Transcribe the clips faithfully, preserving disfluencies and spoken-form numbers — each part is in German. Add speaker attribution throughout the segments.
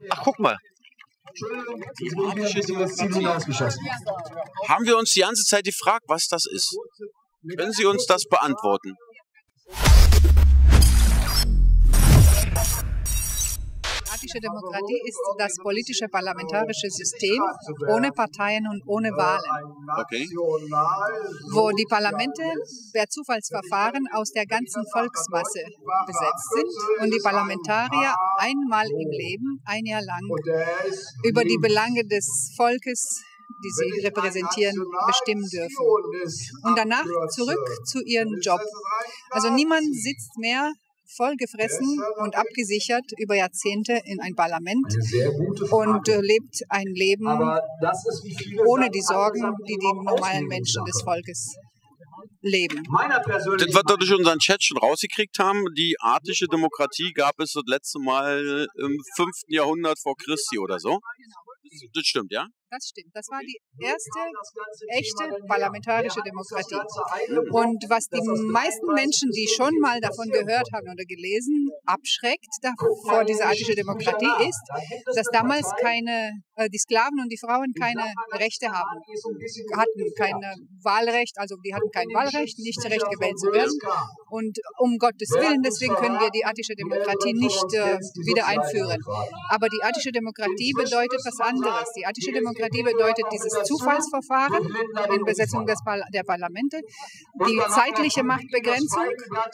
Speaker 1: Ach, guck mal.
Speaker 2: Haben wir uns die ganze Zeit gefragt, was das ist? Können Sie uns das beantworten?
Speaker 3: Demokratische Demokratie ist das politische parlamentarische System ohne Parteien und ohne Wahlen,
Speaker 2: Okay.
Speaker 3: wo die Parlamente per Zufallsverfahren aus der ganzen Volksmasse besetzt sind und die Parlamentarier einmal im Leben, ein Jahr lang, über die Belange des Volkes, die sie repräsentieren, bestimmen dürfen. Und danach zurück zu ihrem Job. Also niemand sitzt mehr vollgefressen und abgesichert über Jahrzehnte in ein Parlament und äh, lebt ein Leben ohne die Sorgen, die die normalen Menschen des Volkes leben.
Speaker 2: Das, was wir durch unseren Chat schon rausgekriegt haben, die attische Demokratie gab es das letzte Mal im fünften Jahrhundert vor Christi oder so. Das stimmt, ja?
Speaker 3: Das stimmt. Das war die erste echte parlamentarische Demokratie. Und was die meisten Menschen, die schon mal davon gehört haben oder gelesen, abschreckt vor dieser attische Demokratie ist, dass damals keine, äh, die Sklaven und die Frauen keine Rechte haben, hatten kein Wahlrecht, also die hatten kein Wahlrecht, nicht Recht gewählt zu werden. Und um Gottes Willen, deswegen können wir die attische Demokratie nicht äh, wieder einführen. Aber die attische Demokratie bedeutet was anderes. Die attische Demokratie bedeutet dieses Zufallsverfahren in Besetzung des Par der Parlamente, die zeitliche Machtbegrenzung,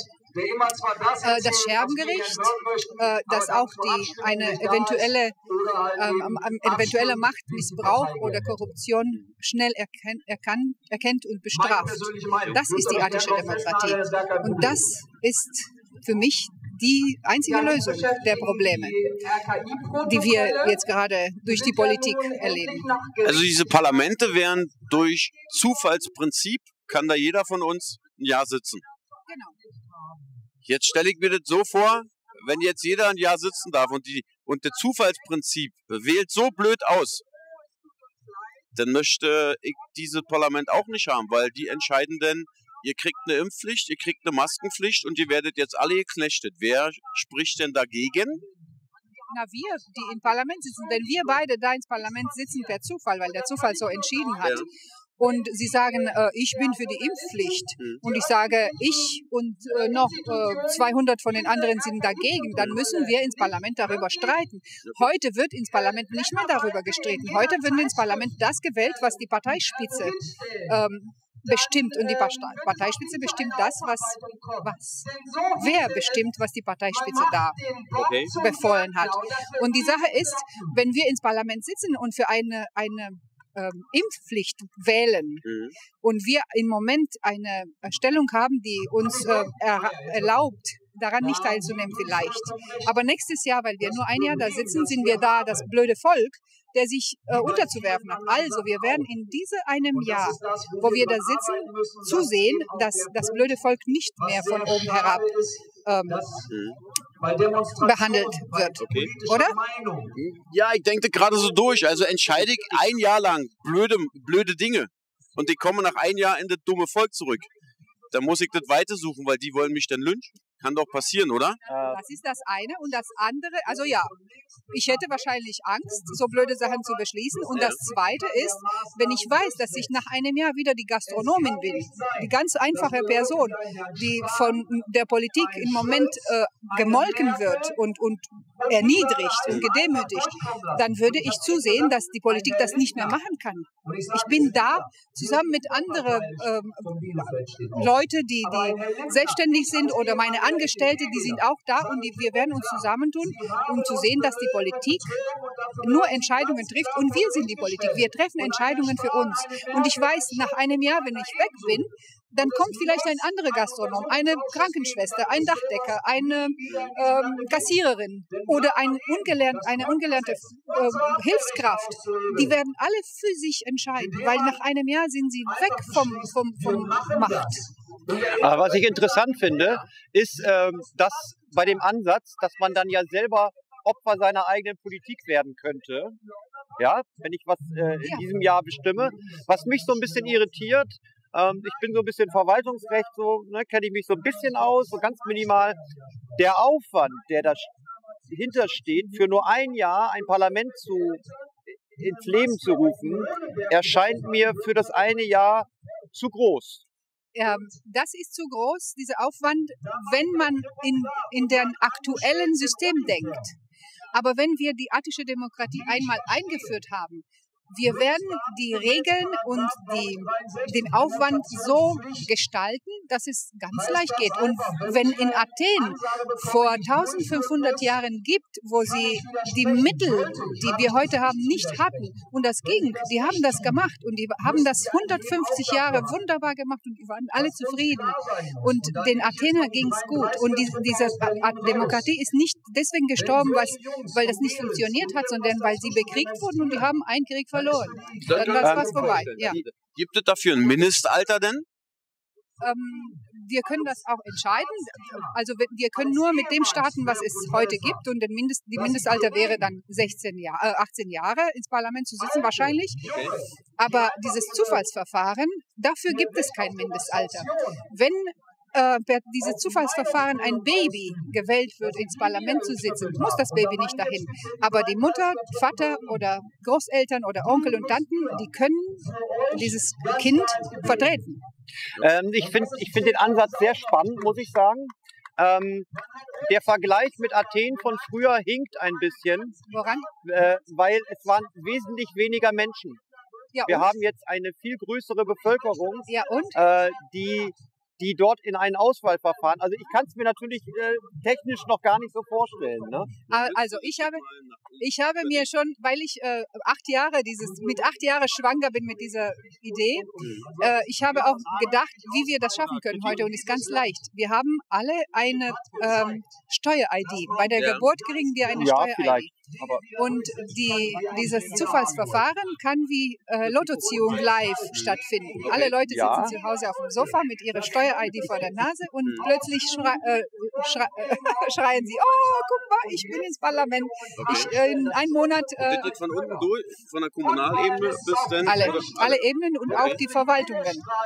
Speaker 3: äh, das Scherbengericht, äh, das auch die, eine eventuelle, ähm, eventuelle Machtmissbrauch oder Korruption schnell erken erkannt, erkennt und bestraft. Das ist die attische Demokratie. Und das ist für mich die einzige Lösung der Probleme, die wir jetzt gerade durch die Politik erleben.
Speaker 2: Also diese Parlamente wären durch Zufallsprinzip, kann da jeder von uns ein Jahr sitzen.
Speaker 3: Genau.
Speaker 2: Jetzt stelle ich mir das so vor, wenn jetzt jeder ein Jahr sitzen darf und, die, und das Zufallsprinzip wählt so blöd aus, dann möchte ich dieses Parlament auch nicht haben, weil die entscheiden dann, ihr kriegt eine Impfpflicht, ihr kriegt eine Maskenpflicht und ihr werdet jetzt alle geknechtet. Wer spricht denn dagegen?
Speaker 3: Na, wir, die im Parlament sitzen, denn wir beide da ins Parlament sitzen per Zufall, weil der Zufall so entschieden hat. Ja. Und sie sagen, äh, ich bin für die Impfpflicht. Mhm. Und ich sage, ich und äh, noch äh, zweihundert von den anderen sind dagegen. Dann müssen wir ins Parlament darüber streiten. Heute wird ins Parlament nicht mehr darüber gestritten. Heute wird ins Parlament das gewählt, was die Parteispitze ähm, bestimmt. Und die Parteispitze bestimmt das, was, was, wer bestimmt, was die Parteispitze da
Speaker 2: okay.
Speaker 3: befohlen hat. Und die Sache ist, wenn wir ins Parlament sitzen und für eine, eine ähm, Impfpflicht wählen mhm. und wir im Moment eine Stellung haben, die uns äh, er, erlaubt, daran nicht teilzunehmen vielleicht. Aber nächstes Jahr, weil wir nur ein Jahr da sitzen, sind wir da das blöde Volk, der sich äh, unterzuwerfen hat. Also wir werden in diesem einem Jahr, wo wir da sitzen, zusehen, dass das blöde Volk nicht mehr von oben herab ähm, mhm. behandelt wird.
Speaker 2: Okay.
Speaker 3: Oder?
Speaker 2: Ja, ich denke gerade so durch. Also entscheide ich ein Jahr lang blöde, blöde Dinge und ich komme nach einem Jahr in das dumme Volk zurück. Dann muss ich das weitersuchen, weil die wollen mich dann lynchen. Kann doch passieren, oder?
Speaker 3: Das ist das eine. Und das andere, also ja, ich hätte wahrscheinlich Angst, so blöde Sachen zu beschließen. Und das Zweite ist, wenn ich weiß, dass ich nach einem Jahr wieder die Gastronomin bin, die ganz einfache Person, die von der Politik im Moment äh, gemolken wird und, und erniedrigt und gedemütigt, dann würde ich zusehen, dass die Politik das nicht mehr machen kann. Ich bin da zusammen mit anderen ähm, Leuten, die, die selbstständig sind oder meine Angestellte, die sind auch da und die, wir werden uns zusammentun, um zu sehen, dass die Politik nur Entscheidungen trifft und wir sind die Politik. Wir treffen Entscheidungen für uns. Und ich weiß, nach einem Jahr, wenn ich weg bin, dann kommt vielleicht ein anderer Gastronom, eine Krankenschwester, ein Dachdecker, eine ähm, Kassiererin oder ein ungelernt, eine ungelernte äh, Hilfskraft. Die werden alle für sich entscheiden, weil nach einem Jahr sind sie weg vom, vom, vom Macht.
Speaker 1: Aber was ich interessant finde, ist, ähm, dass bei dem Ansatz, dass man dann ja selber Opfer seiner eigenen Politik werden könnte, ja, wenn ich was äh, in diesem Jahr bestimme, was mich so ein bisschen irritiert. Ähm, ich bin so ein bisschen Verwaltungsrecht, so ne, kenne ich mich so ein bisschen aus, so ganz minimal. Der Aufwand, der da hintersteht, für nur ein Jahr ein Parlament zu, ins Leben zu rufen, erscheint mir für das eine Jahr zu groß.
Speaker 3: Ähm, das ist zu groß, dieser Aufwand, wenn man in, in dem aktuellen System denkt. Aber wenn wir die attische Demokratie einmal eingeführt haben, wir werden die Regeln und die, den Aufwand so gestalten, dass es ganz leicht geht. Und wenn in Athen vor eintausendfünfhundert Jahren gibt, wo sie die Mittel, die wir heute haben, nicht hatten und das ging, die haben das gemacht und die haben das hundertfünfzig Jahre wunderbar gemacht und die waren alle zufrieden. Und den Athener ging es gut. Und die, diese Demokratie ist nicht deswegen gestorben, weil das nicht funktioniert hat, sondern weil sie bekriegt wurden und die haben einen Krieg verloren. Dann war es vorbei. Ja.
Speaker 2: Gibt es dafür ein Mindestalter denn?
Speaker 3: Ähm, wir können das auch entscheiden. Also wir können nur mit dem starten, was es heute gibt. Und den Mindest, die Mindestalter wäre dann sechzehn Jahre, äh, achtzehn Jahre ins Parlament zu sitzen wahrscheinlich. Aber dieses Zufallsverfahren, dafür gibt es kein Mindestalter. Wenn äh, per dieses Zufallsverfahren ein Baby gewählt wird, ins Parlament zu sitzen, muss das Baby nicht dahin. Aber die Mutter, Vater oder Großeltern oder Onkel und Tanten, die können dieses Kind vertreten.
Speaker 1: Ähm, ich finde ich find den Ansatz sehr spannend, muss ich sagen. Ähm, der Vergleich mit Athen von früher hinkt ein bisschen.
Speaker 3: Woran?
Speaker 1: Äh, weil es waren wesentlich weniger Menschen.
Speaker 3: Ja,
Speaker 1: Wir
Speaker 3: und?
Speaker 1: haben jetzt eine viel größere Bevölkerung,
Speaker 3: Ja, und?
Speaker 1: äh, die, die dort in ein Auswahlverfahren, also ich kann es mir natürlich äh, technisch noch gar nicht so vorstellen. Ne?
Speaker 3: Also ich habe, ich habe mir schon, weil ich äh, acht Jahre dieses, mit acht Jahren schwanger bin mit dieser Idee, äh, ich habe auch gedacht, wie wir das schaffen können heute und ist ganz leicht. Wir haben alle eine ähm, Steuer-I D. Bei der
Speaker 2: Ja.
Speaker 3: Geburt kriegen wir eine
Speaker 1: Ja,
Speaker 3: Steuer-I D.
Speaker 1: vielleicht. Aber
Speaker 3: Und die, dieses Zufallsverfahren kann wie äh, Lottoziehung live stattfinden. Alle Leute
Speaker 1: Ja.
Speaker 3: sitzen zu Hause auf dem Sofa mit ihrer Steuer-I D vor der Nase und plötzlich schrei äh, schrei äh, schreien sie, oh, guck mal, ich bin ins Parlament. Ich, äh, in einem Monat äh,
Speaker 2: Das geht von unten durch, von der Kommunalebene bis dann...
Speaker 3: alle,
Speaker 2: oder-
Speaker 3: alle Ebenen und auch die Verwaltungen.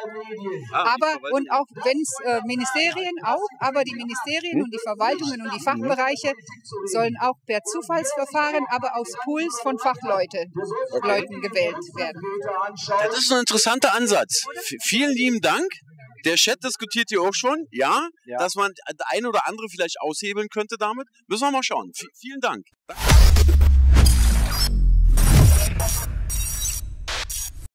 Speaker 2: Ah,
Speaker 3: Aber
Speaker 2: die
Speaker 3: und auch wenn es äh, Ministerien auch, aber die Ministerien und die Verwaltungen und die Fachbereiche sollen auch per Zufallsverfahren, aber aus Pools von Fachleuten Leuten gewählt werden.
Speaker 2: Das ist ein interessanter Ansatz. V vielen lieben Dank. Der Chat diskutiert hier auch schon, ja,
Speaker 1: Ja.
Speaker 2: dass man der ein oder andere vielleicht aushebeln könnte damit. Müssen wir mal schauen. V vielen Dank.